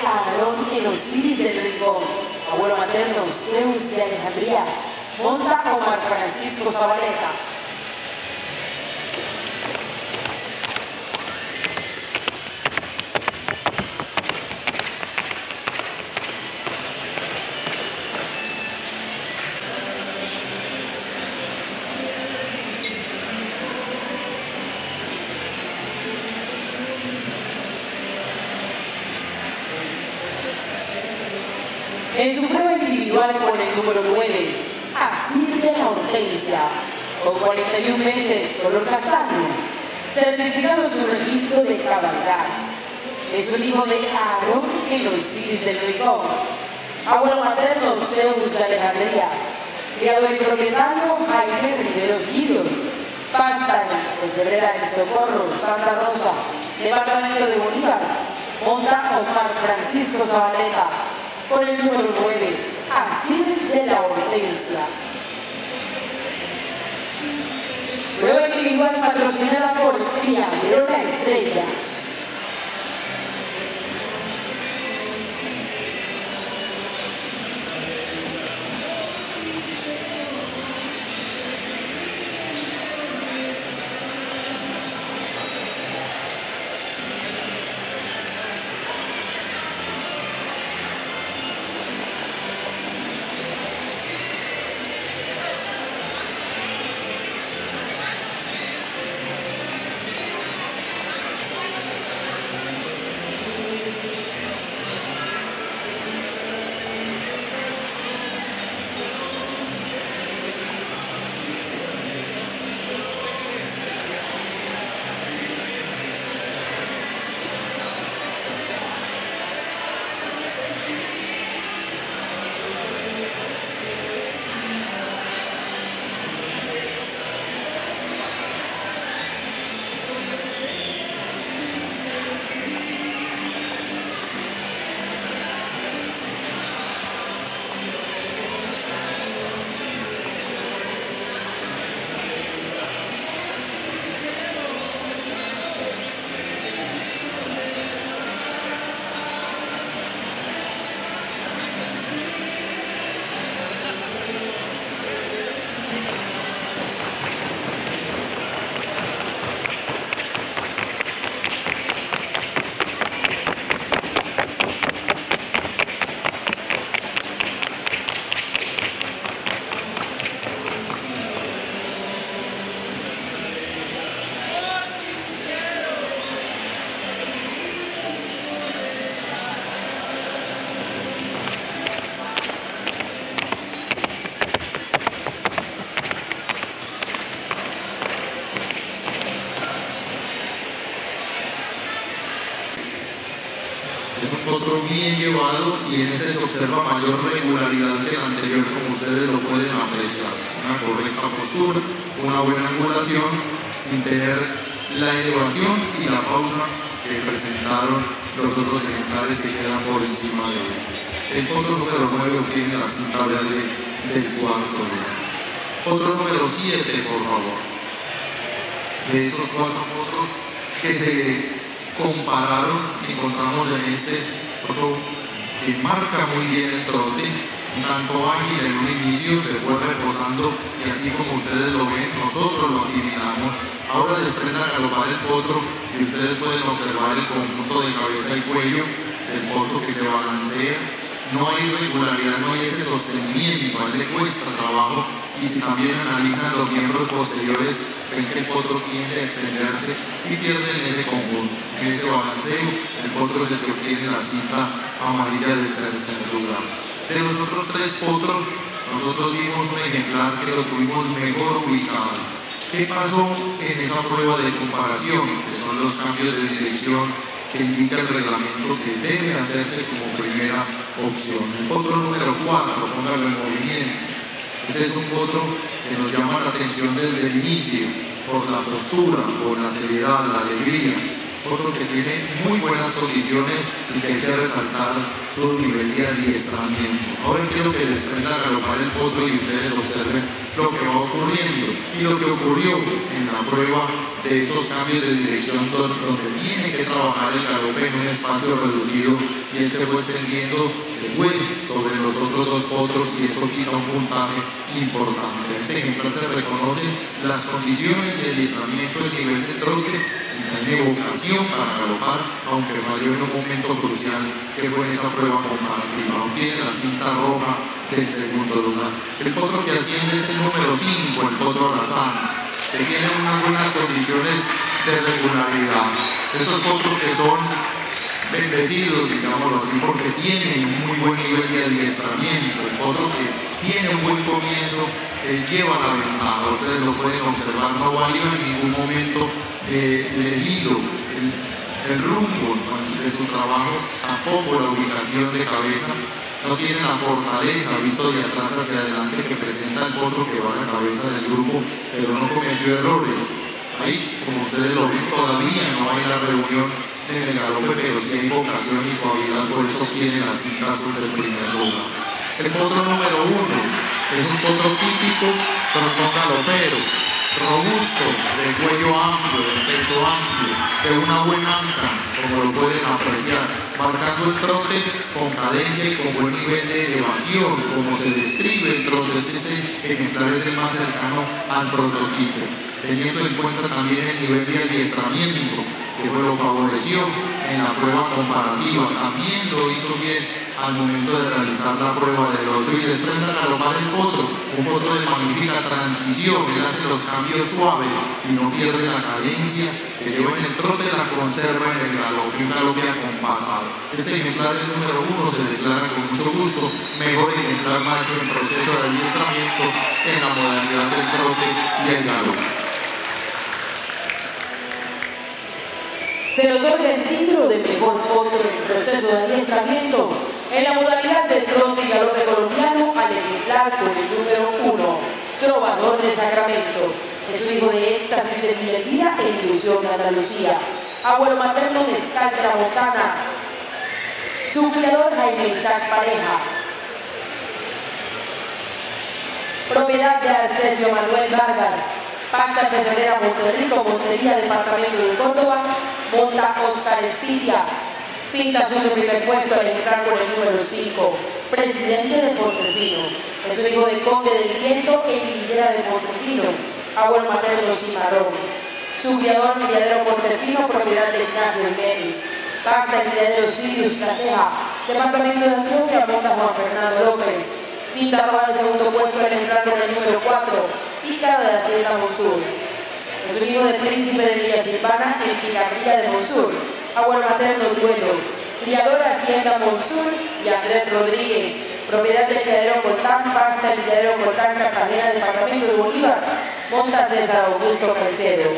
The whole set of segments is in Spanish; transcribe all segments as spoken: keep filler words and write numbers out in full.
Aarón en Osiris del Rincón. Abuelo materno, Zeus de Alejandría. Monta Omar Francisco Zabaleta. En su prueba individual con el número nueve, Asir de la Hortensia, con cuarenta y un meses, color castaño, certificado en su registro de cabalgar. Es un hijo de Aarón en Osiris del Rincón. Abuelo materno, Zeus de Alejandría. Criador y propietario, Jaime Riveros Giros. Pasta en Pesebrera del Socorro, Santa Rosa, departamento de Bolívar. Monta Omar Francisco Zabaleta. Con el número nueve, Asir de la Hortensia. Prueba individual patrocinada por Criadero La Estrella. Es un potro bien llevado y en este se observa mayor regularidad que el anterior, como ustedes lo pueden apreciar. Una correcta postura, una buena angulación, sin tener la elevación y la pausa que presentaron los otros ejemplares que quedan por encima de él. El potro número nueve obtiene la cinta verde del cuarto lugar. Potro número siete, por favor. De esos cuatro potros que se compararon, encontramos en este potro que marca muy bien el trote, un tanto ágil en un inicio, se fue reposando y así como ustedes lo ven, nosotros lo asimilamos. Ahora desprende a galopar el potro y ustedes pueden observar el conjunto de cabeza y cuello del potro que se balancea. No hay regularidad, no hay ese sostenimiento, a él le cuesta trabajo, y si también analizan los miembros posteriores, ven que el potro tiende a extenderse y pierde en ese conjunto, en ese balanceo. El potro es el que obtiene la cinta amarilla del tercer lugar. De los otros tres potros, nosotros vimos un ejemplar que lo tuvimos mejor ubicado. ¿Qué pasó en esa prueba de comparación? Que son los cambios de dirección que indica el reglamento que debe hacerse como primera opción. El potro número cuatro, póngalo en movimiento. Este es un potro que nos llama la atención desde el inicio, por la postura, por la seriedad, la alegría. Otro que tiene muy buenas condiciones y que hay que resaltar su nivel de adiestramiento. Ahora quiero que desprenda a galopar el potro y ustedes observen lo que va ocurriendo y lo que ocurrió en la prueba de esos cambios de dirección donde tiene que trabajar el galope en un espacio reducido y él se fue extendiendo, se fue sobre los otros dos potros y eso quita un puntaje importante. Este ejemplar se reconocen las condiciones de adiestramiento, el nivel de trote y tiene vocación para galopar, aunque falló en un momento crucial que fue en esa prueba comparativa. Obtiene la cinta roja del segundo lugar. El potro que asciende es el número cinco, el potro Alazán, que tiene unas buenas condiciones de regularidad. Estos potros que son bendecidos, digámoslo así, porque tienen un muy buen nivel de adiestramiento. El potro que tiene un buen comienzo eh, lleva la ventaja. Ustedes lo pueden observar, no valió en ningún momento eh, el hilo, el, el rumbo de su trabajo, tampoco la ubicación de cabeza. No tiene la fortaleza, visto de atrás hacia adelante, que presenta el potro que va a la cabeza del grupo, pero no cometió errores. Ahí, como ustedes lo ven, todavía no hay la reunión en el galope, pero sí hay vocación y suavidad, por eso obtiene la cinta azul del primer lugar. El potro número uno es un potro típico, pero no galopero, robusto, de cuello amplio, de pecho amplio, de una buena anca, como lo pueden apreciar, marcando el trote con cadencia y con buen nivel de elevación, como se describe el trote. Este ejemplar es el más cercano al prototipo, teniendo en cuenta también el nivel de adiestramiento, que fue lo favoreció en la prueba comparativa. También lo hizo bien al momento de realizar la prueba del ocho y después de galopar el potro, un potro de magnífica transición. Él hace los cambios suaves y no pierde la cadencia que lleva en el trote, la conserva en el galope, un galope acompasado. Este ejemplar, el número uno, se declara con mucho gusto mejor ejemplar macho en proceso de adiestramiento en la modalidad del trote y el galope. Se le otorga el título de mejor potro en proceso de adiestramiento en la modalidad de trote y galope colombiano al ejemplar con el número uno, Trovador de Sacramento. Es un hijo de éxtasis de Villa Elvira en Ilusión de Andalucía. Abuelo materno Mezcal de la Botana. Su criador Jaime Isaac Pareja. Propiedad de Arcesio Manuel Vargas. Pasta Pecerera Monterrico, Montería, Departamento de Córdoba. Monta Oscar Espitia. Cinta azul de primer puesto al ejemplar con el número cinco, Presidente de Portofino. Es un hijo de Conde del Viento en Liguera de Portofino. Abuelo materno Cimarrón. Su criador, criadero Portofino, propiedad de Ignacio Jiménez. Pasta el criadero Sirius La Ceja, Departamento de Antioquia, monta Juan Fernando López. Cinta roja de segundo puesto al ejemplar con el número cuatro, Pícara de Hacienda Monsur. Es un hijo del príncipe de Villa Silvana en Picardía de Monsur. Abuelo materno Duelo. Criador Hacienda Monsur y Andrés Rodríguez. Propiedad del criadero Cortán, pasta el criadero Cortán, Cartagena, Departamento de Bolívar. Monta César Augusto Caicedo.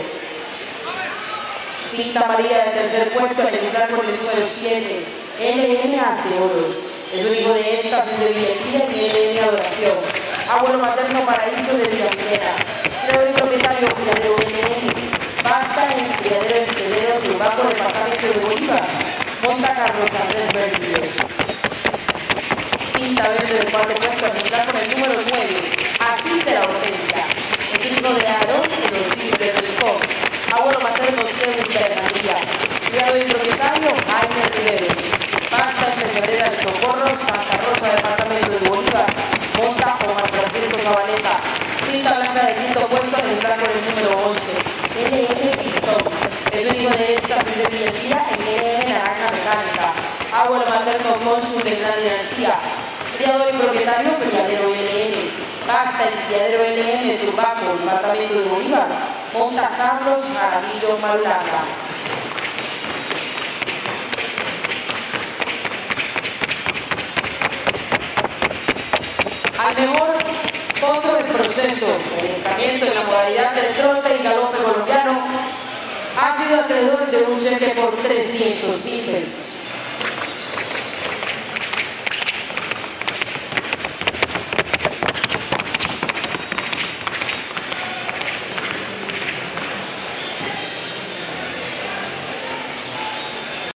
Cinta María de tercer puesto al ejemplar con el número siete, L M As de Oros. Es un hijo de éxtasis de Villa Elvira y L M Adoración. Abuelo materno Paraíso de Villa Milena. Criador y propietario criadero L M. Pasta en criadero El Cedero, Turbaco, Departamento de Bolívar. Monta Carlos Andrés Bercier. Cinta verde de cuarto puesto al ejemplar con el número nueve, Así de la Hortensia. Es un hijo de Aarón y Rosy de Rincón. Abuelo materno Zeus de Alejandría. Criado y propietario Jaime Riveros. Pasta en Pecerera del Socorro, Santa Rosa, Departamento de Bolívar. Monta Omar Francisco Zabaleta. Cinta blanca de quinto puesto al ejemplar con el número once, L M Pistón. Es un hijo de éxtasis de Villa Elvira en L M Naranja Mecánica. Abuelo materno cónsul de Gran Dinastía. Criador y propietario criadero L M. Pasta el criadero L M Turbaco, Departamento de Bolívar. Monta Carlos Jaramillo Marulanda. Al mejor potro en proceso de adiestramiento en la modalidad de trote y galope colombiano ha sido acreedor de un cheque por trescientos mil pesos.